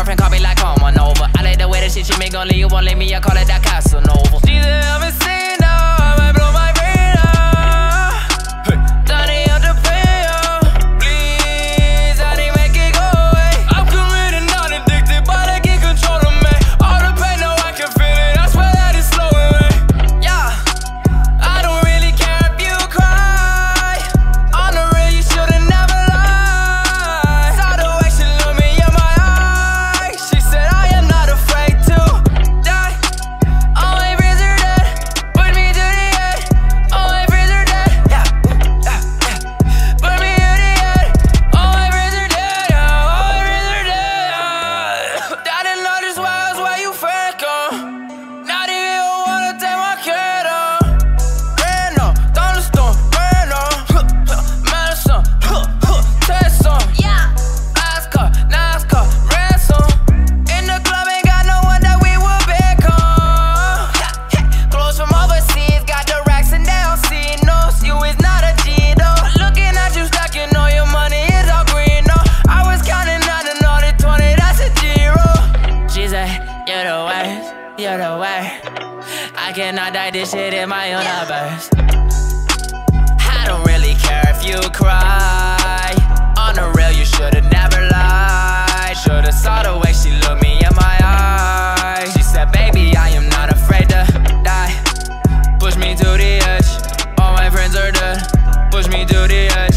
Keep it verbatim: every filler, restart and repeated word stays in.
girlfriend call me like come on over. I like the way that shit she make gon' leave you, won't leave me, I call it that Casanova. She said I'm a sin now, I might blow my brain out. Hey. Donnie out the payo, please, I didn't make it go away. I'm committed, not addicted, but I can't control of me. All the pain, now I can feel it, I swear that it's slowing me. Yeah, I don't really care if you cry. On the real, you should've never lied. Saw the way she looked me in my eyes. She said I am not afraid to die. All my friends are dead, put me to the edge. All my friends are dead, yeah, yeah, yeah. Put me to the edge. All my friends are dead, yeah. All my friends are dead, yeah. I didn't know this was where you fake on. Not even wanna take my kid on. Ran on, thunderstorm, ran on. Madison, test on. Yeah. NASCAR, NASCAR, ransom. In the club, ain't got no one that we will pick on. Clothes from overseas, got the racks and they don't see nos. You is not a G though. Looking at you stacking all your money is all green though. I was counting out and all the twenty, that's a zero. She said, you're the worst, you're the worst. I cannot die this shit in my universe. I don't really care if you cry. On the real, you should've never lied. Should've saw the way she looked me in my eyes. She said, baby, I am not afraid to die. Push me to the edge, all my friends are dead. Push me to the edge.